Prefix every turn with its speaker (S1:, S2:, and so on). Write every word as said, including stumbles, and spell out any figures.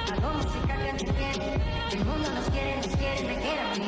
S1: Hago música que entretiene. El mundo nos quiere, nos quiere, me quiere a mí.